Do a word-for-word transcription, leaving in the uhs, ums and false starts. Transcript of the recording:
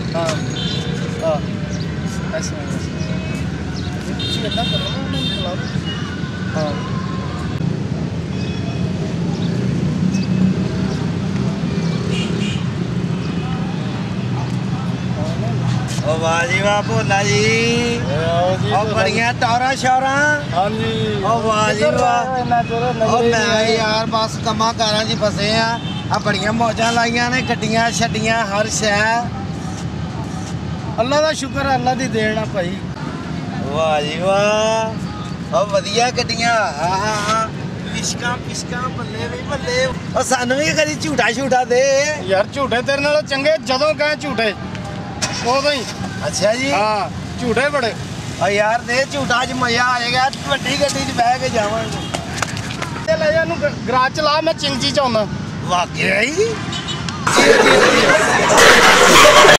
हाँ हाँ ऐसे ऐसे इतना करो ना उन्हें खिला दो हाँ ओ वाह जी वाह भोला जी ओ बड़ियां टौरा शौरा हाँ जी ओ वाह जी वाह ओ मैं यार बस कमा कारां च फसे आ आ बड़ियां मौजां लाइयां ने गड्डियां छड्डियां हर शै अल्लाह का शुक्र है अल्लाह दी देन आ भाई वाह जी वाह ओ वधिया गड्डियां हाँ हाँ हाँ पिशकां पिशकां बल्ले भी बल्ले ओ सानू भी कदी झूठा झूठा दे यार झूठे तेरे नालों चंगे जदों कहे झूठे उदों ही अच्छा जी हाँ झूठे बड़े ओ यार दे झूठा च मजा आ जाएगा वड्डी गड्डी च बह के जावांगे ले जा गराज चला मैं चिंची च आउंदा वाकई